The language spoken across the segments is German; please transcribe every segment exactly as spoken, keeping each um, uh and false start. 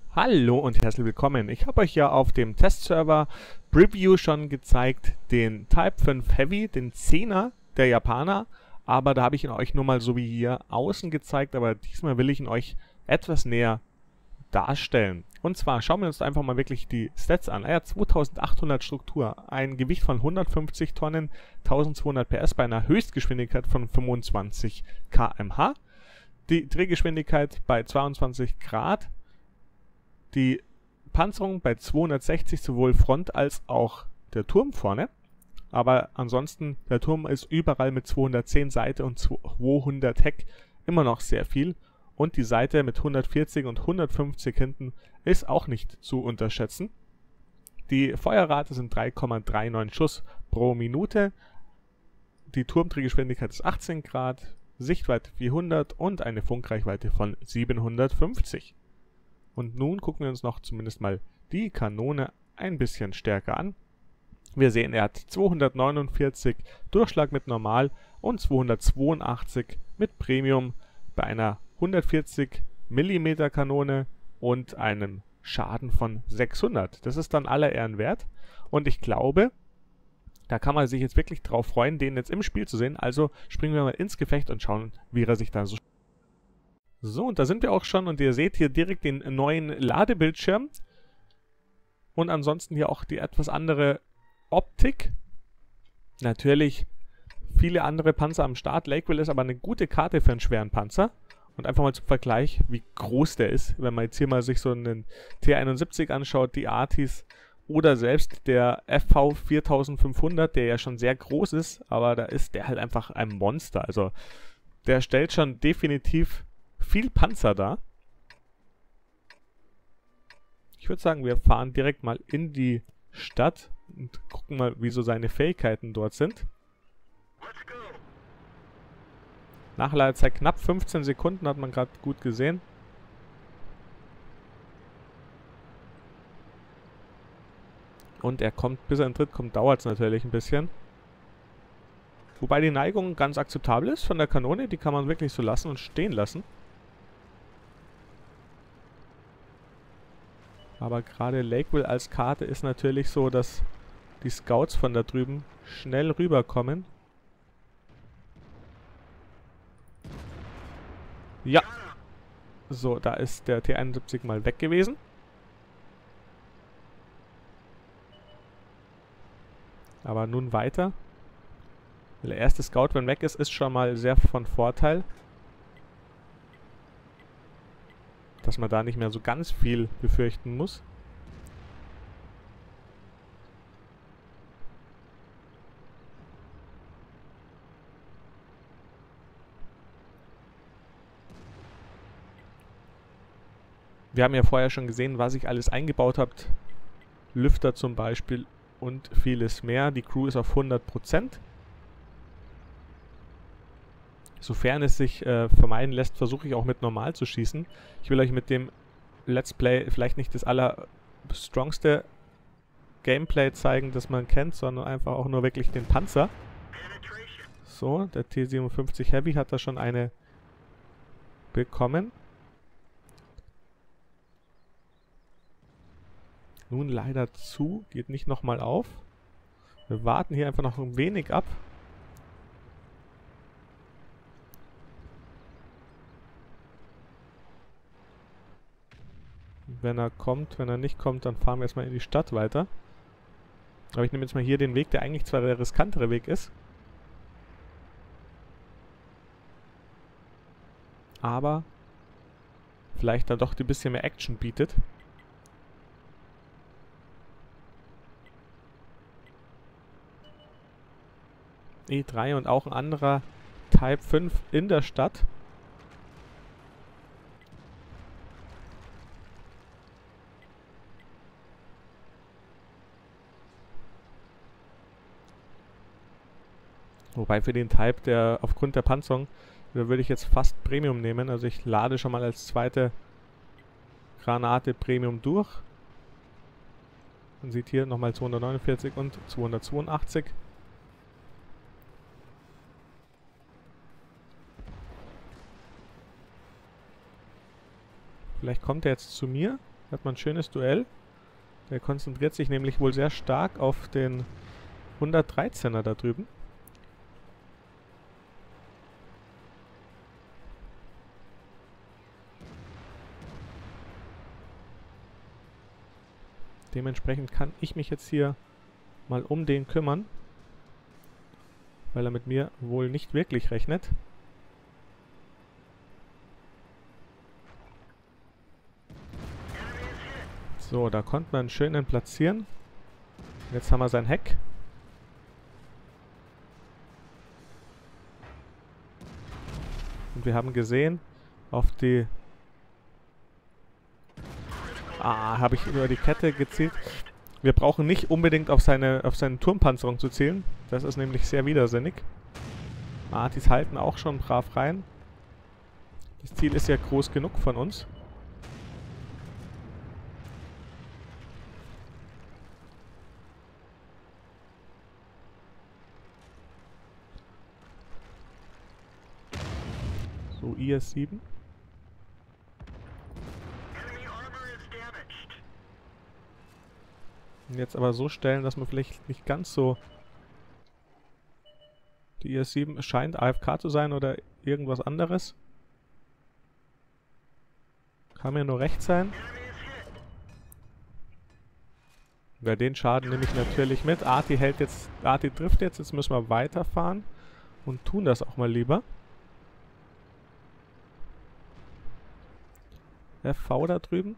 Hallo und herzlich willkommen. Ich habe euch ja auf dem Testserver Preview schon gezeigt, den Type fünf Heavy, den zehner der Japaner, aber da habe ich ihn euch nur mal so wie hier außen gezeigt, aber diesmal will ich ihn euch etwas näher darstellen. Und zwar schauen wir uns einfach mal wirklich die Stats an. Er hat zweitausendachthundert Struktur, ein Gewicht von hundertfünfzig Tonnen, eintausendzweihundert P S bei einer Höchstgeschwindigkeit von fünfundzwanzig Kilometer pro Stunde. Die Drehgeschwindigkeit bei zweiundzwanzig Grad. Die Panzerung bei zweihundertsechzig, sowohl Front als auch der Turm vorne. Aber ansonsten, der Turm ist überall mit zweihundertzehn Seite und zweihundert Heck immer noch sehr viel. Und die Seite mit hundertvierzig und hundertfünfzig hinten ist auch nicht zu unterschätzen. Die Feuerrate sind drei Komma neununddreißig Schuss pro Minute. Die Turmdrehgeschwindigkeit ist achtzehn Grad, Sichtweite vierhundert und eine Funkreichweite von siebenhundertfünfzig. Und nun gucken wir uns noch zumindest mal die Kanone ein bisschen stärker an. Wir sehen, er hat zweihundertneunundvierzig Durchschlag mit Normal und zweihundertzweiundachtzig mit Premium bei einer hundertvierzig Millimeter Kanone und einem Schaden von sechshundert. Das ist dann aller Ehren wert und ich glaube, da kann man sich jetzt wirklich drauf freuen, den jetzt im Spiel zu sehen. Also springen wir mal ins Gefecht und schauen, wie er sich da so... So, und da sind wir auch schon und ihr seht hier direkt den neuen Ladebildschirm und ansonsten hier auch die etwas andere Optik. Natürlich viele andere Panzer am Start. Lakeville ist aber eine gute Karte für einen schweren Panzer. Und einfach mal zum Vergleich, wie groß der ist, wenn man jetzt hier mal sich so einen T einundsiebzig anschaut, die Artis oder selbst der F V viertausendfünfhundert, der ja schon sehr groß ist, aber da ist der halt einfach ein Monster. Also der stellt schon definitiv viel Panzer da. Ich würde sagen, wir fahren direkt mal in die Stadt und gucken mal, wie so seine Fähigkeiten dort sind. Nachladezeit knapp fünfzehn Sekunden, hat man gerade gut gesehen. Und er kommt, bis er in Tritt kommt, dauert es natürlich ein bisschen. Wobei die Neigung ganz akzeptabel ist von der Kanone, die kann man wirklich so lassen und stehen lassen. Aber gerade Lakeville als Karte ist natürlich so, dass die Scouts von da drüben schnell rüberkommen. Ja. So, da ist der T einundsiebzig mal weg gewesen. Aber nun weiter. Der erste Scout, wenn weg ist, ist schon mal sehr von Vorteil. Dass man da nicht mehr so ganz viel befürchten muss. Wir haben ja vorher schon gesehen, was ich alles eingebaut habe. Lüfter zum Beispiel und vieles mehr. Die Crew ist auf hundert Prozent. Sofern es sich äh, vermeiden lässt, versuche ich auch mit normal zu schießen. Ich will euch mit dem Let's Play vielleicht nicht das allerstrongste Gameplay zeigen, das man kennt, sondern einfach auch nur wirklich den Panzer. So, der T siebenundfünfzig Heavy hat da schon eine bekommen. Nun leider zu, geht nicht nochmal auf. Wir warten hier einfach noch ein wenig ab. Wenn er kommt, wenn er nicht kommt, dann fahren wir erstmal in die Stadt weiter. Aber ich nehme jetzt mal hier den Weg, der eigentlich zwar der riskantere Weg ist. Aber vielleicht dann doch ein bisschen mehr Action bietet. E drei und auch ein anderer Type fünf in der Stadt. Wobei für den Type, der aufgrund der Panzerung, da würde ich jetzt fast Premium nehmen. Also ich lade schon mal als zweite Granate Premium durch. Man sieht hier nochmal zweihundertneunundvierzig und zweihundertzweiundachtzig. Vielleicht kommt er jetzt zu mir. Hat man ein schönes Duell. Der konzentriert sich nämlich wohl sehr stark auf den hundertdreizehner da drüben. Dementsprechend kann ich mich jetzt hier mal um den kümmern, weil er mit mir wohl nicht wirklich rechnet. So, da konnte man schön ihn platzieren. Jetzt haben wir sein Heck. Und wir haben gesehen, auf die... Ah, habe ich über die Kette gezielt. Wir brauchen nicht unbedingt auf seine, auf seine Turmpanzerung zu zielen. Das ist nämlich sehr widersinnig. Artis halten auch schon brav rein. Das Ziel ist ja groß genug von uns. So, I S sieben. Und jetzt aber so stellen, dass man vielleicht nicht ganz so... Die I S sieben scheint A F K zu sein oder irgendwas anderes. Kann mir nur recht sein. Bei den Schaden nehme ich natürlich mit. Arti hält jetzt... Arti trifft jetzt. Jetzt müssen wir weiterfahren. Und tun das auch mal lieber. F V da drüben.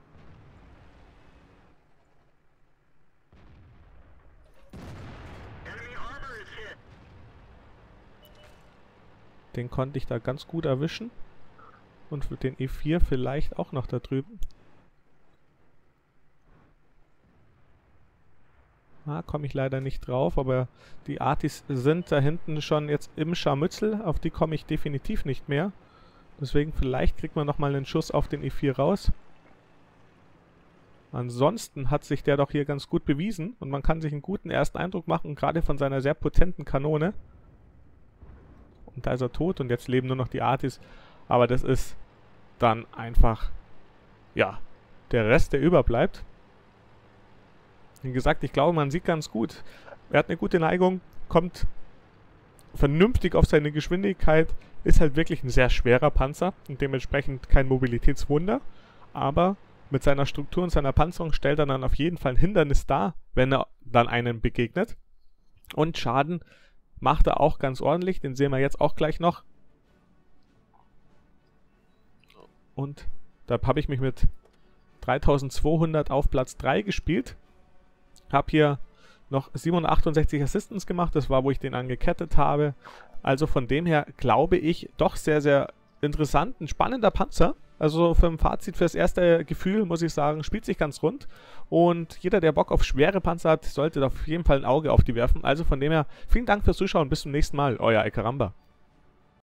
Den konnte ich da ganz gut erwischen. Und für den E vier vielleicht auch noch da drüben. Ah, komme ich leider nicht drauf, aber die Artis sind da hinten schon jetzt im Scharmützel. Auf die komme ich definitiv nicht mehr. Deswegen vielleicht kriegt man nochmal einen Schuss auf den E vier raus. Ansonsten hat sich der doch hier ganz gut bewiesen. Und man kann sich einen guten ersten Eindruck machen, gerade von seiner sehr potenten Kanone. Und da ist er tot und jetzt leben nur noch die Artis. Aber das ist dann einfach, ja, der Rest, der überbleibt. Wie gesagt, ich glaube, man sieht ganz gut. Er hat eine gute Neigung, kommt vernünftig auf seine Geschwindigkeit, ist halt wirklich ein sehr schwerer Panzer und dementsprechend kein Mobilitätswunder. Aber mit seiner Struktur und seiner Panzerung stellt er dann auf jeden Fall ein Hindernis dar, wenn er dann einem begegnet. Und Schaden macht er auch ganz ordentlich, den sehen wir jetzt auch gleich noch. Und da habe ich mich mit dreitausendzweihundert auf Platz drei gespielt. Habe hier noch siebenhundertachtundsechzig Assistance gemacht, das war, wo ich den angekettet habe. Also von dem her glaube ich, doch sehr, sehr interessant, ein spannender Panzer. Also für ein Fazit, fürs erste Gefühl, muss ich sagen, spielt sich ganz rund. Und jeder, der Bock auf schwere Panzer hat, sollte auf jeden Fall ein Auge auf die werfen. Also von dem her, vielen Dank fürs Zuschauen, bis zum nächsten Mal, euer Icaramba.